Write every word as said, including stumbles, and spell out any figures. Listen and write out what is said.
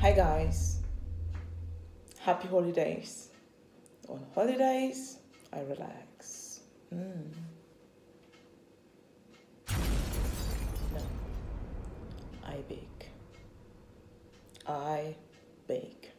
Hi guys, happy holidays. On holidays, I relax. Mm. No, I bake. I bake.